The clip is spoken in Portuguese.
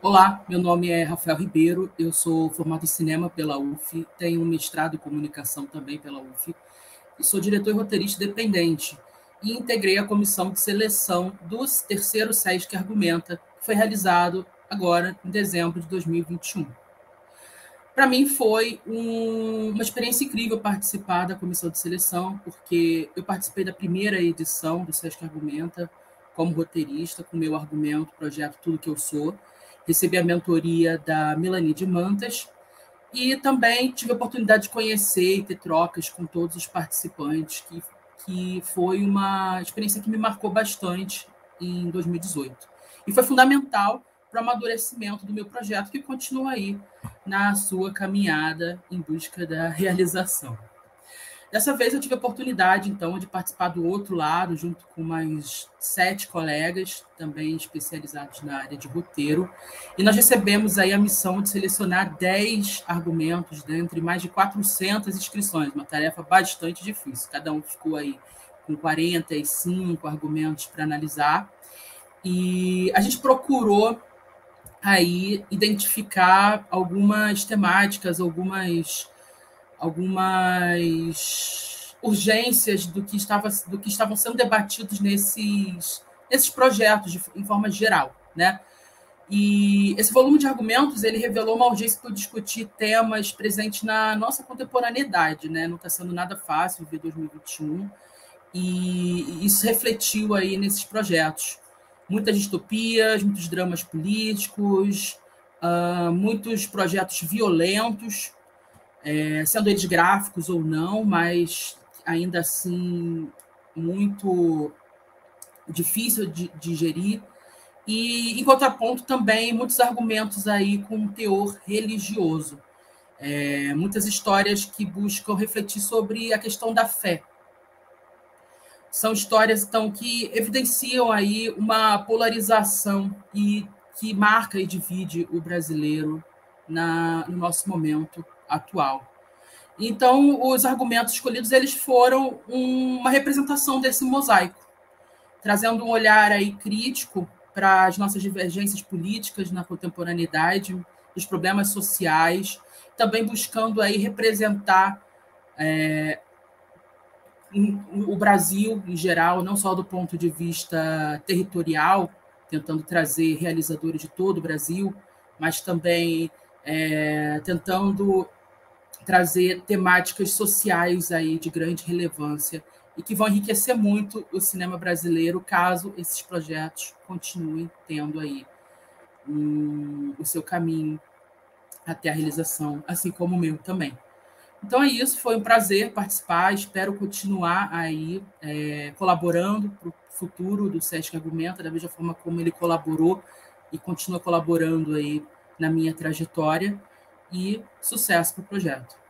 Olá, meu nome é Rafael Ribeiro, eu sou formado em cinema pela UF, tenho um mestrado em comunicação também pela UF e sou diretor e roteirista independente e integrei a comissão de seleção do terceiro SESC Argumenta, que foi realizado agora em dezembro de 2021. Para mim foi uma experiência incrível participar da comissão de seleção, porque eu participei da primeira edição do SESC Argumenta como roteirista, com o meu argumento, projeto Tudo Que Eu Sou. Recebi a mentoria da Melanie de Mantas e também tive a oportunidade de conhecer e ter trocas com todos os participantes, que foi uma experiência que me marcou bastante em 2018. E foi fundamental para o amadurecimento do meu projeto, que continua aí na sua caminhada em busca da realização. Dessa vez eu tive a oportunidade, então, de participar do outro lado, junto com mais 7 colegas, também especializados na área de roteiro, e nós recebemos aí a missão de selecionar 10 argumentos dentre mais de 400 inscrições, uma tarefa bastante difícil. Cada um ficou aí com 45 argumentos para analisar, e a gente procurou aí identificar algumas temáticas, algumas urgências do que estavam sendo debatidos nesses projetos, em forma geral, né? E esse volume de argumentos ele revelou uma urgência por discutir temas presentes na nossa contemporaneidade, né? Não está sendo nada fácil viver 2021, e isso refletiu aí nesses projetos. Muitas distopias, muitos dramas políticos, muitos projetos violentos, sendo eles gráficos ou não, mas ainda assim muito difícil de digerir. E, em contraponto, também muitos argumentos aí com um teor religioso. Muitas histórias que buscam refletir sobre a questão da fé. São histórias, então, que evidenciam aí uma polarização e que marca e divide o brasileiro no nosso momento atual. Então, os argumentos escolhidos eles foram uma representação desse mosaico, trazendo um olhar aí crítico para as nossas divergências políticas na contemporaneidade, os problemas sociais, também buscando aí representar o Brasil em geral, não só do ponto de vista territorial, tentando trazer realizadores de todo o Brasil, mas também tentando trazer temáticas sociais aí de grande relevância e que vão enriquecer muito o cinema brasileiro caso esses projetos continuem tendo aí o seu caminho até a realização, assim como o meu também. Então é isso, foi um prazer participar, espero continuar aí colaborando para o futuro do SESC Argumenta, da mesma forma como ele colaborou e continua colaborando aí na minha trajetória, e sucesso para o projeto.